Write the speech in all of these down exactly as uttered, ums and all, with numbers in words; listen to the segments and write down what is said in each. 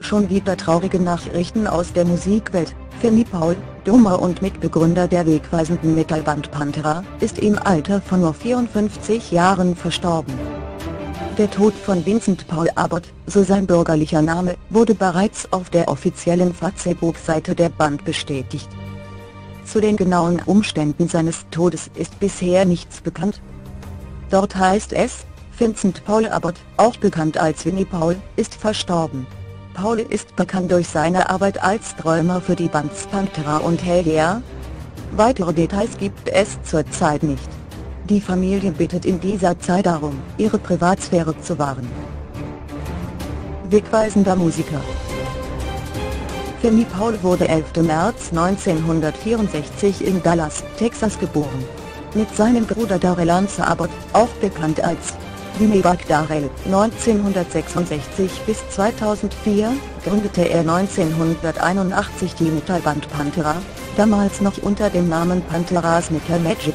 Schon wieder traurige Nachrichten aus der Musikwelt. Vinnie Paul, Drummer und Mitbegründer der wegweisenden Metalband Pantera, ist im Alter von nur vierundfünfzig Jahren verstorben. Der Tod von Vincent Paul Abbott, so sein bürgerlicher Name, wurde bereits auf der offiziellen Facebook-Seite der Band bestätigt. Zu den genauen Umständen seines Todes ist bisher nichts bekannt. Dort heißt es: Vincent Paul Abbott, auch bekannt als Vinnie Paul, ist verstorben. Paul ist bekannt durch seine Arbeit als Drummer für die Bands Pantera und Hellyeah. Weitere Details gibt es zurzeit nicht. Die Familie bittet in dieser Zeit darum, ihre Privatsphäre zu wahren. Wegweisender Musiker. Vinnie Paul wurde elften März neunzehnhundertvierundsechzig in Dallas, Texas geboren. Mit seinem Bruder Darrell Lance Abbott, auch bekannt als Vinnie Buck Darrell, neunzehnhundertsechsundsechzig bis zweitausendvier, gründete er neunzehnhunderteinundachtzig die Metalband Pantera, damals noch unter dem Namen Pantera's Metal Magic.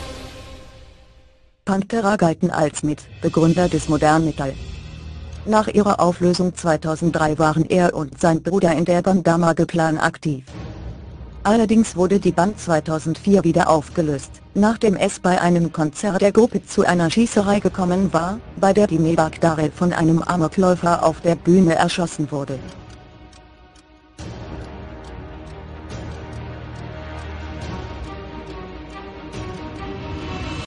Pantera galten als Mitbegründer des modernen Metal. Nach ihrer Auflösung zweitausenddrei waren er und sein Bruder in der Band Damage Plan aktiv. Allerdings wurde die Band zweitausendvier wieder aufgelöst, nachdem es bei einem Konzert der Gruppe zu einer Schießerei gekommen war, bei der Vinnie Buck Darrell von einem Amokläufer auf der Bühne erschossen wurde.